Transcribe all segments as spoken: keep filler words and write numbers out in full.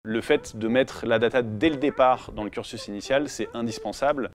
Le fait de mettre la data dès le départ dans le cursus initial, c'est indispensable.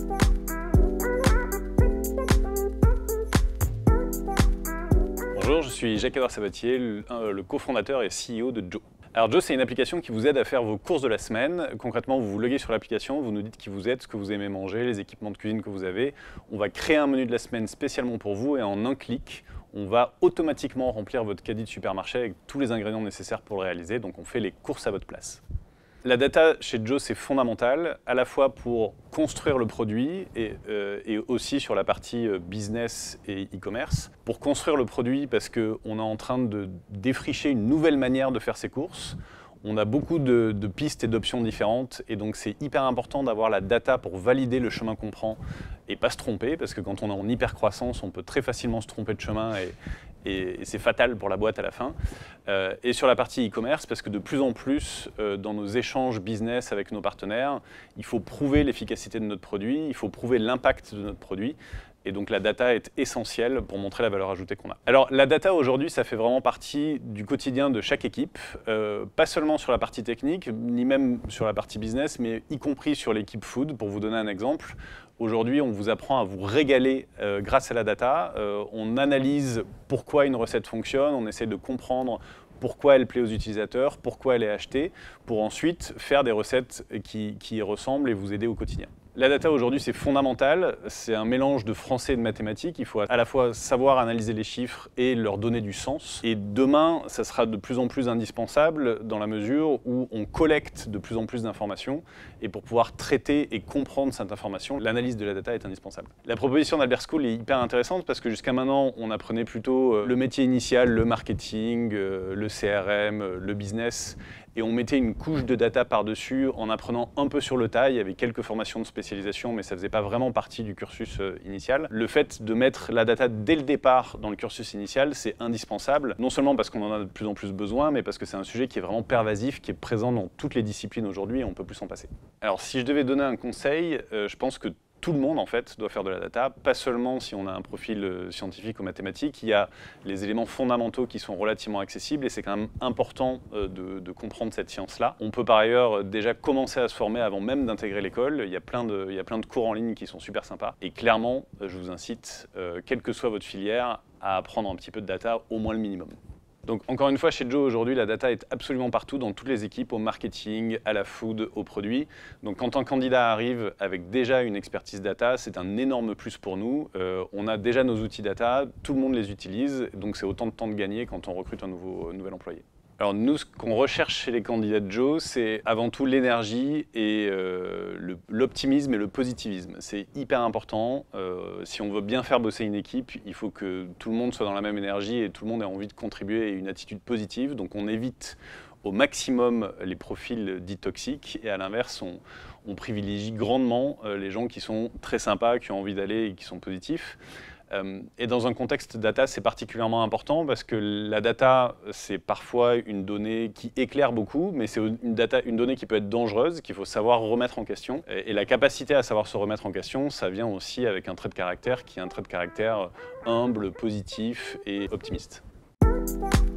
Bonjour, je suis Jacques-Édouard Sabatier, le, le cofondateur et C E O de Joe. Alors Joe, c'est une application qui vous aide à faire vos courses de la semaine. Concrètement, vous vous loguez sur l'application, vous nous dites qui vous êtes, ce que vous aimez manger, les équipements de cuisine que vous avez. On va créer un menu de la semaine spécialement pour vous et en un clic, on va automatiquement remplir votre caddie de supermarché avec tous les ingrédients nécessaires pour le réaliser. Donc on fait les courses à votre place. La data chez Joe, c'est fondamental, à la fois pour construire le produit et, euh, et aussi sur la partie business et e-commerce. Pour construire le produit, parce qu'on est en train de défricher une nouvelle manière de faire ses courses. On a beaucoup de, de pistes et d'options différentes et donc c'est hyper important d'avoir la data pour valider le chemin qu'on prend et pas se tromper, parce que quand on est en hyper croissance, on peut très facilement se tromper de chemin et, et, et c'est fatal pour la boîte à la fin. Euh, et sur la partie e-commerce, parce que de plus en plus, euh, dans nos échanges business avec nos partenaires, il faut prouver l'efficacité de notre produit, il faut prouver l'impact de notre produit. Et donc la data est essentielle pour montrer la valeur ajoutée qu'on a. Alors la data aujourd'hui, ça fait vraiment partie du quotidien de chaque équipe, euh, pas seulement sur la partie technique, ni même sur la partie business, mais y compris sur l'équipe food. Pour vous donner un exemple, aujourd'hui on vous apprend à vous régaler euh, grâce à la data. Euh, on analyse pourquoi une recette fonctionne, on essaie de comprendre pourquoi elle plaît aux utilisateurs, pourquoi elle est achetée, pour ensuite faire des recettes qui, qui y ressemblent et vous aider au quotidien. La data aujourd'hui, c'est fondamental, c'est un mélange de français et de mathématiques. Il faut à la fois savoir analyser les chiffres et leur donner du sens. Et demain, ça sera de plus en plus indispensable dans la mesure où on collecte de plus en plus d'informations. Et pour pouvoir traiter et comprendre cette information, l'analyse de la data est indispensable. La proposition d'Albert School est hyper intéressante parce que jusqu'à maintenant, on apprenait plutôt le métier initial, le marketing, le C R M, le business. Et on mettait une couche de data par-dessus en apprenant un peu sur le tas. Il y avait quelques formations de spécialisation, mais ça ne faisait pas vraiment partie du cursus initial. Le fait de mettre la data dès le départ dans le cursus initial, c'est indispensable. Non seulement parce qu'on en a de plus en plus besoin, mais parce que c'est un sujet qui est vraiment pervasif, qui est présent dans toutes les disciplines aujourd'hui et on ne peut plus s'en passer. Alors si je devais donner un conseil, euh, je pense que tout le monde, en fait, doit faire de la data, pas seulement si on a un profil scientifique ou mathématique. Il y a les éléments fondamentaux qui sont relativement accessibles et c'est quand même important de, de comprendre cette science-là. On peut par ailleurs déjà commencer à se former avant même d'intégrer l'école. Il y a plein de, il y a plein de cours en ligne qui sont super sympas. Et clairement, je vous incite, euh, quelle que soit votre filière, à apprendre un petit peu de data, au moins le minimum. Donc encore une fois, chez Joe aujourd'hui, la data est absolument partout, dans toutes les équipes, au marketing, à la food, aux produits. Donc quand un candidat arrive avec déjà une expertise data, c'est un énorme plus pour nous. Euh, on a déjà nos outils data, tout le monde les utilise, donc c'est autant de temps de gagner quand on recrute un nouveau, un nouvel employé. Alors nous, ce qu'on recherche chez les candidats de Joe, c'est avant tout l'énergie et euh, l'optimisme et le positivisme. C'est hyper important. Euh, si on veut bien faire bosser une équipe, il faut que tout le monde soit dans la même énergie et tout le monde ait envie de contribuer et une attitude positive. Donc on évite au maximum les profils dits toxiques et à l'inverse, on, on privilégie grandement les gens qui sont très sympas, qui ont envie d'aller et qui sont positifs. Et dans un contexte data, c'est particulièrement important parce que la data, c'est parfois une donnée qui éclaire beaucoup, mais c'est une, data, une donnée qui peut être dangereuse, qu'il faut savoir remettre en question. Et la capacité à savoir se remettre en question, ça vient aussi avec un trait de caractère qui est un trait de caractère humble, positif et optimiste.